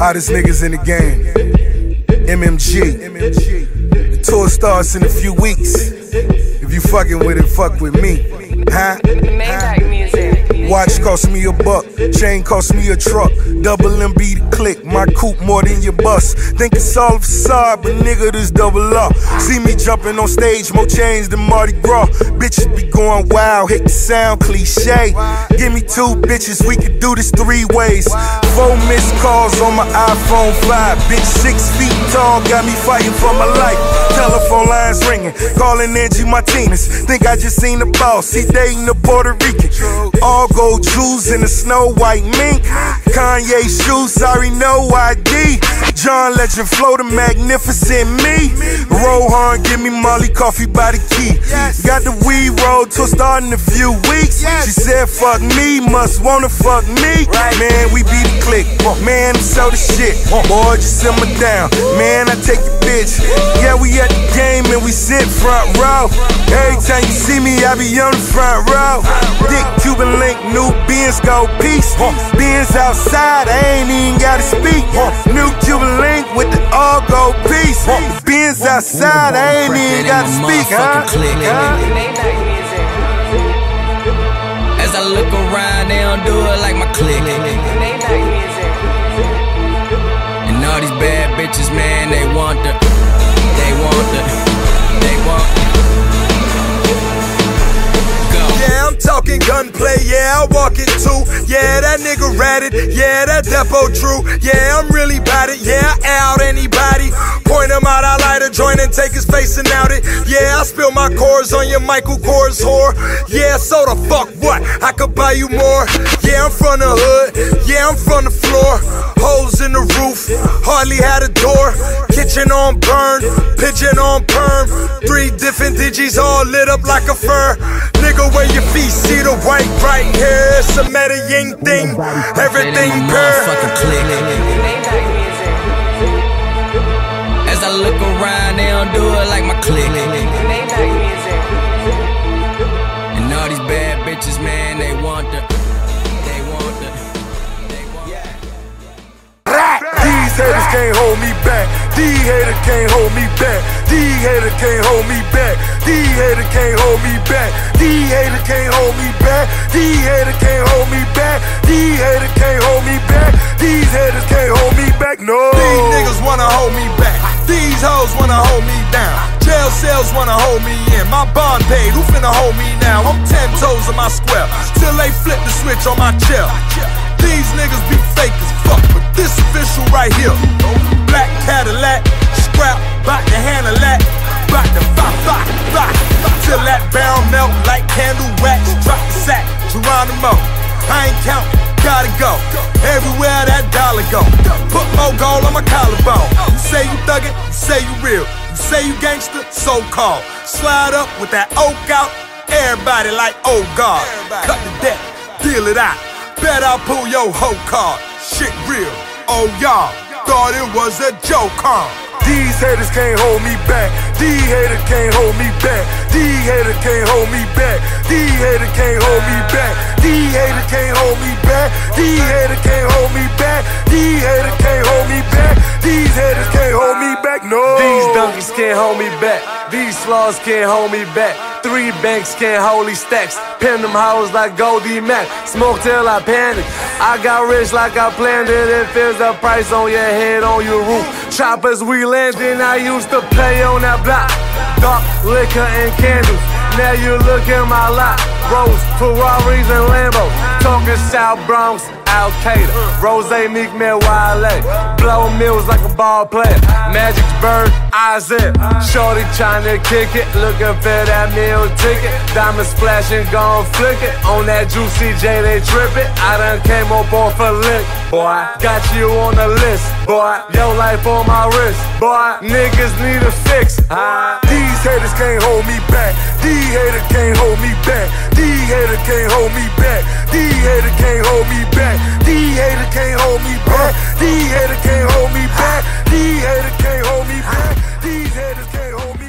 Hottest niggas in the game. MMG. The tour starts in a few weeks. If you fucking with it, fuck with me. Huh? Maybach music. Watch cost me $1, chain cost me a truck. Double MB to click, my coupe more than your bus. Think it's all a facade, but nigga, this double up. See me jumping on stage, more chains than Mardi Gras. Bitches be going wild, hate the sound cliche. Give me 2 bitches, we could do this 3 ways. 4 missed calls on my iPhone 5. Bitch 6 feet tall, got me fighting for my life. Telephone lines ringing, calling Angie Martinez. Think I just seen the boss, he dating a Puerto Rican. All gold jewels in a snow white mink. Kanye shoes, sorry, no ID. John Legend flow, the magnificent me. Rohan, give me Molly coffee by the key. Got the weed roll till start in a few weeks. She said fuck me, must wanna fuck me. Man, we be the clique, man, I'm so the shit. Boy, just simmer down, man, I take your bitch. Yeah, we at the game and we sit front row. Every time you see me, I be on the front row. Dick Cuban link, new Benz go peace. Benz outside, I ain't even gotta speak. New Cuban link with the all gold piece. Benz outside, I ain't even gotta speak, huh? Maybach music. As I look around, they don't do it like my clique. Maybach music. And all these bad bitches, man, they want the. Yeah, I'm talking gunplay, yeah, I walk it too. Yeah, that nigga ratted, yeah, that Depo true. Yeah, I'm really bout it, yeah, I out anybody. Point him out, I light a joint and take his face and out it. Yeah, I spill my cores on your Michael Kors whore. Yeah, so the fuck what? I could buy you more. Yeah, I'm from the hood, yeah, I'm from the floor. Holes in the roof, hardly had a door. Kitchen on burn, pigeon on perm. 3 different digits all lit up like a fur. Nigga, where your feet, see the white right here. It's a Medellin thing, everything pure. Maybach music. As I look around, they don't do it like my clique. Maybach music. And all these bad bitches, man, they want the. These haters can't hold me back. These haters can't hold me back. These haters can't hold me back. These haters can't hold me back. These haters can't hold me back. These haters can't hold me back. These haters can't hold me back. These haters can't hold me back. No. These niggas wanna hold me back. These hoes wanna hold me down. Jail cells wanna hold me in. My bond paid, who finna hold me now? I'm 10 toes in my square, till they flip the switch on my chair. These niggas be fake as fuck, but this official right here. Black Cadillac, scrap, bout to handle that. Bout to fly, till that barrel melt like candle wax. Drop the sack, Geronimo, I ain't counting, gotta go. Everywhere that dollar go, put more gold on my collarbone. You say you thuggin', you say you real. You say you gangster, so called. Slide up with that oak out, everybody like, oh God. Cut the deck, deal it out. Bet I'll pull your whole card. Shit real, oh y'all thought it was a joke, huh? These haters can't hold me back. These haters can't hold me back. These haters can't hold me back. These haters can't hold me back. These haters can't hold me back. These haters can't hold me back. These haters can't hold me back. These haters can't hold me back. No. These donkeys can't hold me back. These slaws can't hold me back. 3 banks can't hold these stacks. Pin them hoes like Goldie Mac. Smoke till I panic. I got rich like I planned it. It feels the price on your head, on your roof. Choppers we landing. I used to play on that block. Dark liquor and candles. Now you look at my lot. Rolls, Ferraris and Lambos. Talking South Bronx, Al-Qaeda. Rose, Meek Mill, Wale. Blow mills like a ball player. Magic's Bird, Isaiah. Shorty tryna kick it. Looking for that meal ticket. Diamonds flashing, gon' flick it. On that Juicy J, they trippin'. I done came up off a lick. Boy, got you on the list. Boy, your life on my wrist. Boy, niggas need a fix. These haters can't hold me back. These haters can't hold me back. These haters can't hold me back. These haters can't hold me back. These haters can't hold me back. These haters can't hold me back. These haters can't hold me back. These haters can't hold me back.